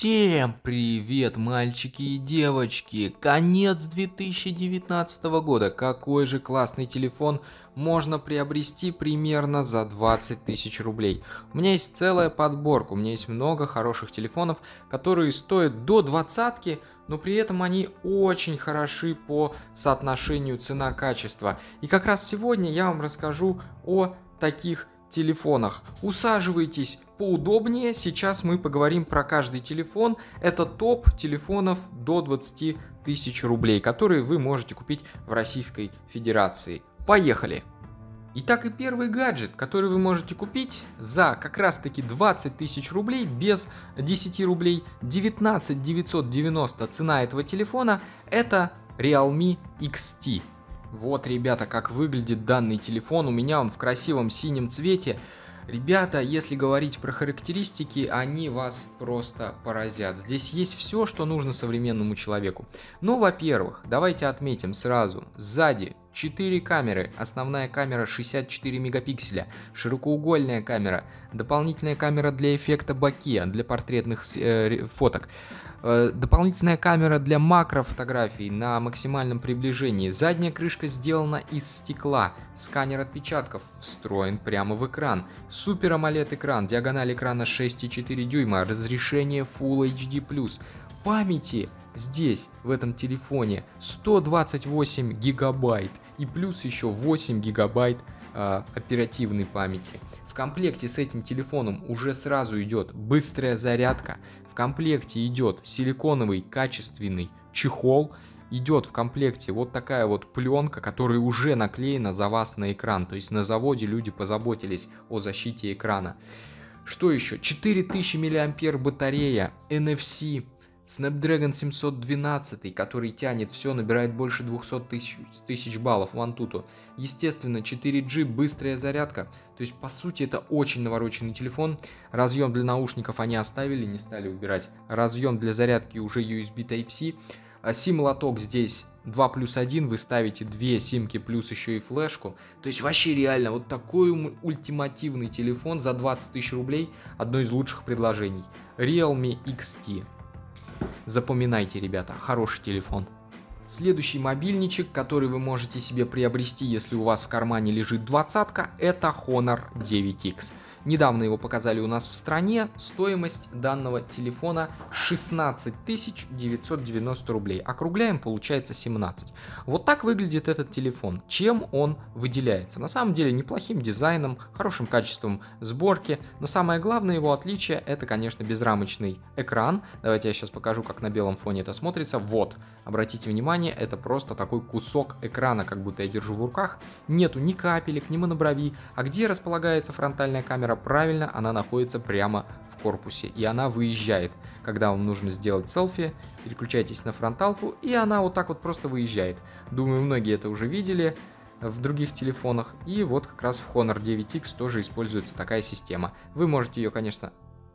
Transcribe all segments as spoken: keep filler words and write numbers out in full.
Всем привет, мальчики и девочки! Конец две тысячи девятнадцатого года. Какой же классный телефон можно приобрести примерно за двадцать тысяч рублей. У меня есть целая подборка, у меня есть много хороших телефонов, которые стоят до двадцатки, но при этом они очень хороши по соотношению цена-качество. И как раз сегодня я вам расскажу о таких телефонах. Усаживайтесь поудобнее, сейчас мы поговорим про каждый телефон. Это топ телефонов до двадцати тысяч рублей, которые вы можете купить в Российской Федерации. Поехали! Итак, и первый гаджет, который вы можете купить за как раз таки двадцать тысяч рублей, без десяти рублей, девятнадцать тысяч девятьсот девяносто цена этого телефона, это Realme икс ти. Вот, ребята, как выглядит данный телефон. У меня он в красивом синем цвете. Ребята, если говорить про характеристики, они вас просто поразят. Здесь есть все, что нужно современному человеку. Ну, во-первых, давайте отметим сразу. Сзади четыре камеры. Основная камера шестьдесят четыре мегапикселя. Широкоугольная камера. Дополнительная камера для эффекта боке, для портретных э, фоток. Дополнительная камера для макрофотографий на максимальном приближении. Задняя крышка сделана из стекла. Сканер отпечатков встроен прямо в экран. Супер AMOLED экран. Диагональ экрана шесть и четыре дюйма. Разрешение Full эйч ди плюс. Памяти здесь, в этом телефоне, сто двадцать восемь гигабайт. И плюс еще восемь гигабайт э, оперативной памяти. В комплекте с этим телефоном уже сразу идет быстрая зарядка. В комплекте идет силиконовый качественный чехол. Идет в комплекте вот такая вот пленка, которая уже наклеена за вас на экран. То есть на заводе люди позаботились о защите экрана. Что еще? четыре тысячи миллиампер батарея, эн эф си, Snapdragon семьсот двенадцать, который тянет все, набирает больше двухсот тысяч баллов в Antutu. Естественно, четыре джи, быстрая зарядка. То есть, по сути, это очень навороченный телефон. Разъем для наушников они оставили, не стали убирать. Разъем для зарядки уже ю эс би Type-C. Сим-лоток здесь два плюс один, вы ставите две симки плюс еще и флешку. То есть, вообще реально, вот такой ультимативный телефон за двадцать тысяч рублей. Одно из лучших предложений. Realme икс ти. Запоминайте, ребята, хороший телефон. Следующий мобильничек, который вы можете себе приобрести, если у вас в кармане лежит двадцатка, это Honor девять икс. Недавно его показали у нас в стране. Стоимость данного телефона шестнадцать тысяч девятьсот девяносто рублей. Округляем, получается семнадцать. Вот так выглядит этот телефон. Чем он выделяется? На самом деле неплохим дизайном, хорошим качеством сборки. Но самое главное его отличие — это, конечно, безрамочный экран. Давайте я сейчас покажу, как на белом фоне это смотрится. Вот, обратите внимание, это просто такой кусок экрана, как будто я держу в руках. Нету ни капелек, ни моноброви. А где располагается фронтальная камера? Правильно, она находится прямо в корпусе, и она выезжает. Когда вам нужно сделать селфи, переключайтесь на фронталку, и она вот так вот просто выезжает. Думаю, многие это уже видели в других телефонах, и вот как раз в Honor девять икс тоже используется такая система. Вы можете ее, конечно,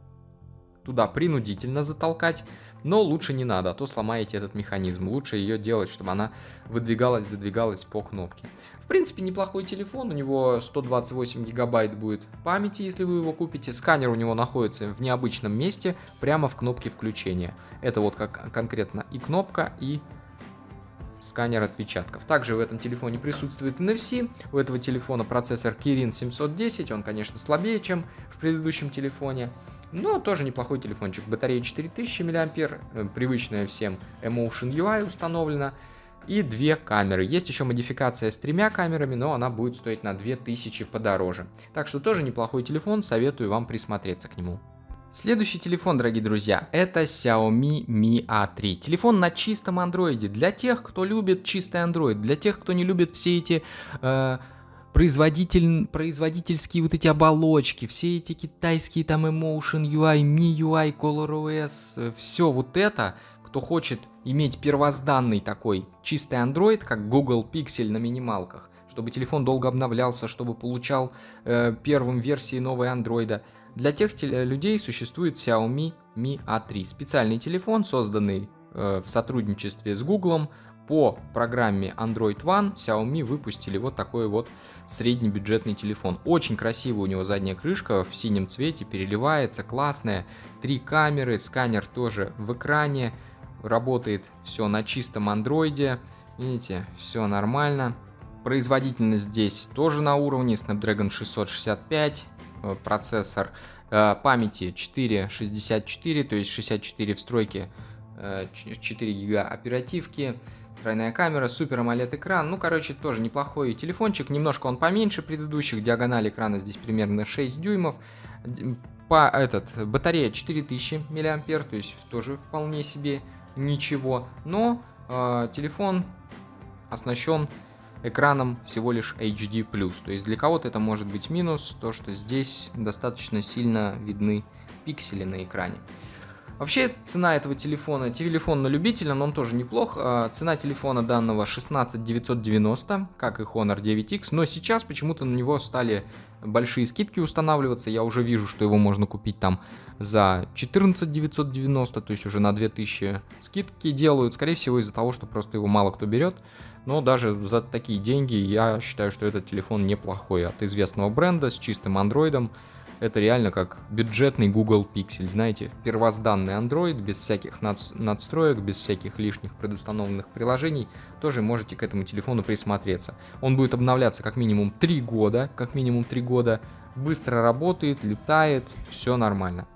туда принудительно затолкать, но лучше не надо, а то сломаете этот механизм. Лучше ее делать, чтобы она выдвигалась, задвигалась по кнопке. В принципе, неплохой телефон, у него сто двадцать восемь гигабайт будет памяти, если вы его купите. Сканер у него находится в необычном месте, прямо в кнопке включения. Это вот как конкретно и кнопка, и сканер отпечатков. Также в этом телефоне присутствует эн эф си. У этого телефона процессор Kirin семьсот десять, он, конечно, слабее, чем в предыдущем телефоне. Но тоже неплохой телефончик. Батарея четыре тысячи миллиампер, привычная всем Emotion ю ай установлена. И две камеры. Есть еще модификация с тремя камерами, но она будет стоить на две тысячи подороже. Так что тоже неплохой телефон, советую вам присмотреться к нему. Следующий телефон, дорогие друзья, это Xiaomi Mi а три. Телефон на чистом андроиде. Для тех, кто любит чистый Android, для тех, кто не любит все эти... Э Производитель, производительские вот эти оболочки, все эти китайские там Emotion ю ай, Mi ю ай, ColorOS, все вот это, кто хочет иметь первозданный такой чистый Android, как Google Pixel на минималках, чтобы телефон долго обновлялся, чтобы получал э, первым версии новой Android. Для тех людей существует Xiaomi Mi а три. Специальный телефон, созданный э, в сотрудничестве с Google, по программе Android One Xiaomi выпустили вот такой вот среднебюджетный телефон. Очень красивая у него задняя крышка в синем цвете, переливается, классная. Три камеры, сканер тоже в экране, работает все на чистом андроиде. Видите, все нормально. Производительность здесь тоже на уровне, Snapdragon шестьсот шестьдесят пять, процессор, памяти четыре шестьдесят четыре, то есть шестьдесят четыре встройки, четыре гига оперативки, тройная камера, супер AMOLED экран. Ну, короче, тоже неплохой телефончик. Немножко он поменьше предыдущих. Диагональ экрана здесь примерно шесть дюймов. По, этот, батарея четыре тысячи миллиампер, то есть тоже вполне себе ничего. Но э, телефон оснащен экраном всего лишь эйч ди плюс. То есть для кого-то это может быть минус, то что здесь достаточно сильно видны пиксели на экране. Вообще цена этого телефона, телефон на любителя, но он тоже неплох. Цена телефона данного шестнадцать тысяч девятьсот девяносто, как и Honor девять икс, но сейчас почему-то на него стали большие скидки устанавливаться. Я уже вижу, что его можно купить там за четырнадцать тысяч девятьсот девяносто, то есть уже на две тысячи скидки делают, скорее всего из-за того, что просто его мало кто берет. Но даже за такие деньги я считаю, что этот телефон неплохой, от известного бренда с чистым андроидом. Это реально как бюджетный Google Pixel, знаете, первозданный Android, без всяких надстроек, без всяких лишних предустановленных приложений. Тоже можете к этому телефону присмотреться. Он будет обновляться как минимум три года, как минимум три года, быстро работает, летает, все нормально.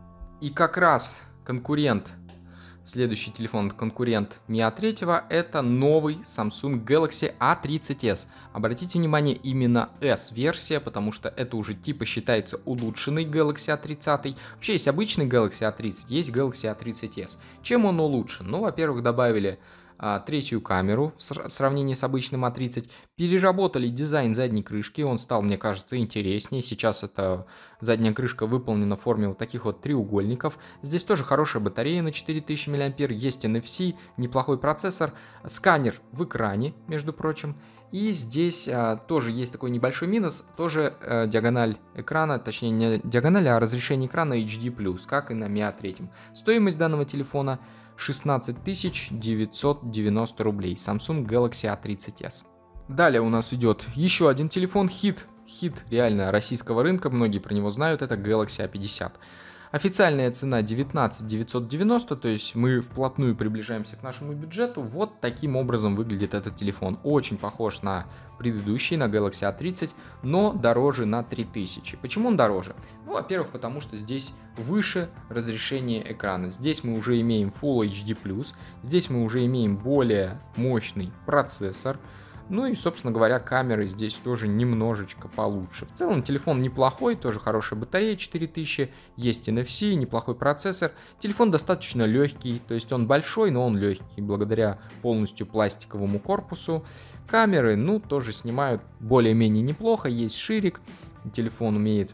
И как раз конкурент, следующий телефон, конкурент ми а три, это новый Samsung Galaxy а тридцать эс. Обратите внимание, именно S-версия, потому что это уже типа считается улучшенный Galaxy а тридцать. Вообще есть обычный Galaxy а тридцать, есть Galaxy а тридцать эс. Чем он улучшен? Ну, во-первых, добавили а, третью камеру в сравнении с обычным а тридцать. Переработали дизайн задней крышки, он стал, мне кажется, интереснее. Сейчас эта задняя крышка выполнена в форме вот таких вот треугольников. Здесь тоже хорошая батарея на четыре тысячи миллиампер, есть эн эф си, неплохой процессор, сканер в экране, между прочим. И здесь а, тоже есть такой небольшой минус, тоже а, диагональ экрана, точнее не диагональ, а разрешение экрана эйч ди плюс, как и на ми а три. Стоимость данного телефона шестнадцать тысяч девятьсот девяносто рублей, Samsung Galaxy а тридцать эс. Далее у нас идет еще один телефон, хит, хит реально российского рынка, многие про него знают, это Galaxy а пятьдесят. Официальная цена девятнадцать тысяч девятьсот девяносто, то есть мы вплотную приближаемся к нашему бюджету. Вот таким образом выглядит этот телефон. Очень похож на предыдущий, на Galaxy а тридцать, но дороже на три тысячи. Почему он дороже? Ну, во-первых, потому что здесь выше разрешение экрана. Здесь мы уже имеем Full эйч ди плюс, здесь мы уже имеем более мощный процессор. Ну и, собственно говоря, камеры здесь тоже немножечко получше. В целом телефон неплохой, тоже хорошая батарея четыре тысячи, есть эн эф си, неплохой процессор. Телефон достаточно легкий, то есть он большой, но он легкий, благодаря полностью пластиковому корпусу. Камеры, ну, тоже снимают более-менее неплохо, есть ширик, телефон умеет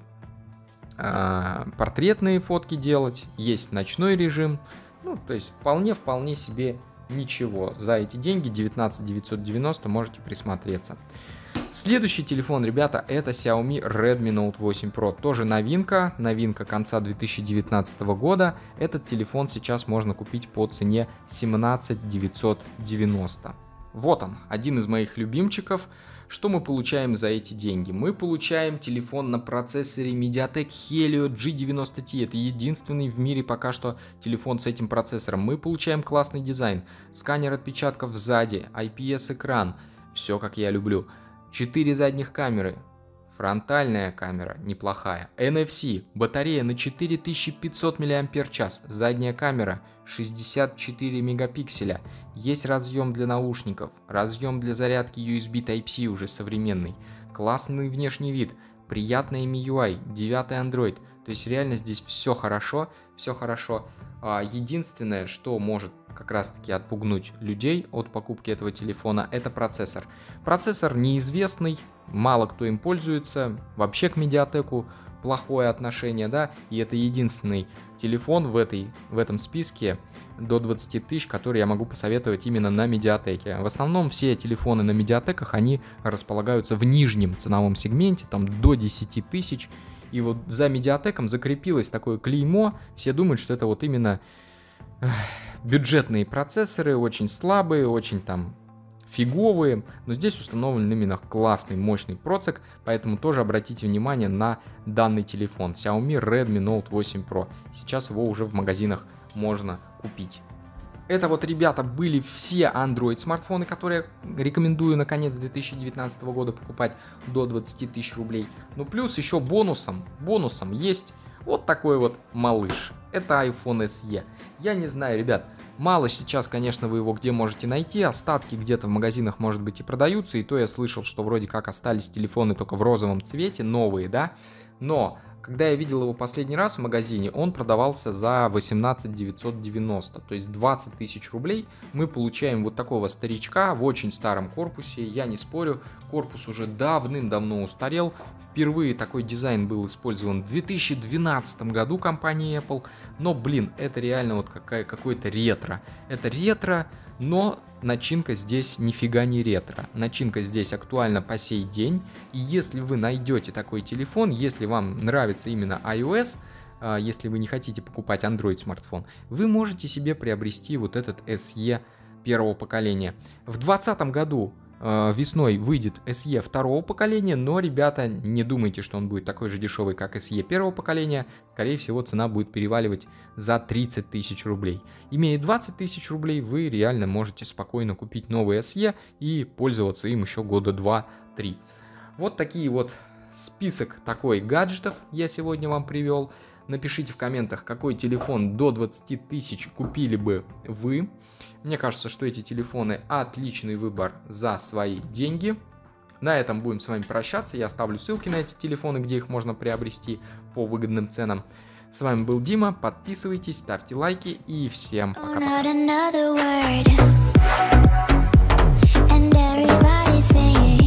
э, портретные фотки делать, есть ночной режим, ну, то есть вполне-вполне себе ничего. За эти деньги девятнадцать тысяч девятьсот девяносто можете присмотреться. Следующий телефон, ребята, это Xiaomi Redmi Note восемь Pro. Тоже новинка, новинка конца две тысячи девятнадцатого года. Этот телефон сейчас можно купить по цене семнадцать тысяч девятьсот девяносто. Вот он, один из моих любимчиков. Что мы получаем за эти деньги? Мы получаем телефон на процессоре MediaTek Helio джи девяносто ти. Это единственный в мире пока что телефон с этим процессором. Мы получаем классный дизайн, сканер отпечатков сзади, ай пи эс экран. Все как я люблю. четыре задних камеры. Фронтальная камера неплохая. эн эф си, батарея на четыре тысячи пятьсот мАч, задняя камера шестьдесят четыре мегапикселя. Есть разъем для наушников, разъем для зарядки ю эс би Type-C уже современный. Классный внешний вид, приятный эм ю ай, девятый Android. То есть реально здесь все хорошо, все хорошо. Единственное, что может как раз таки отпугнуть людей от покупки этого телефона, это процессор. Процессор неизвестный, мало кто им пользуется, вообще к Медиатеку плохое отношение, да, и это единственный телефон в, этой, в этом списке до двадцати тысяч, который я могу посоветовать именно на Медиатеке. В основном все телефоны на Медиатеках, они располагаются в нижнем ценовом сегменте, там до десяти тысяч, и вот за Медиатеком закрепилось такое клеймо, все думают, что это вот именно бюджетные процессоры, очень слабые, очень там фиговые, но здесь установлен именно классный, мощный процессор, поэтому тоже обратите внимание на данный телефон. Xiaomi Redmi Note восемь Pro. Сейчас его уже в магазинах можно купить. Это вот, ребята, были все Android смартфоны, которые рекомендую на конец две тысячи девятнадцатого года покупать до двадцати тысяч рублей. Ну плюс еще бонусом, бонусом есть вот такой вот малыш. Это iPhone эс и. Я не знаю, ребят, мало сейчас, конечно, вы его где можете найти. Остатки где-то в магазинах, может быть, и продаются. И то я слышал, что вроде как остались телефоны только в розовом цвете, новые, да. Но когда я видел его последний раз в магазине, он продавался за восемнадцать девятьсот девяносто, то есть двадцать тысяч рублей. Мы получаем вот такого старичка в очень старом корпусе. Я не спорю, корпус уже давным-давно устарел. Впервые такой дизайн был использован в две тысячи двенадцатом году компанией Apple. Но, блин, это реально вот какая, какой-то ретро. Это ретро, но начинка здесь нифига не ретро. Начинка здесь актуальна по сей день. И если вы найдете такой телефон, если вам нравится именно iOS, если вы не хотите покупать Android смартфон, вы можете себе приобрести вот этот эс и первого поколения. В двадцатом году весной выйдет эс и второго поколения, но, ребята, не думайте, что он будет такой же дешевый, как эс и первого поколения. Скорее всего, цена будет переваливать за тридцать тысяч рублей. Имея двадцать тысяч рублей, вы реально можете спокойно купить новый эс и и пользоваться им еще года два-три. Вот такие вот список такой гаджетов я сегодня вам привел. Напишите в комментах, какой телефон до двадцати тысяч купили бы вы. Мне кажется, что эти телефоны отличный выбор за свои деньги. На этом будем с вами прощаться. Я оставлю ссылки на эти телефоны, где их можно приобрести по выгодным ценам. С вами был Дима. Подписывайтесь, ставьте лайки и всем пока-пока.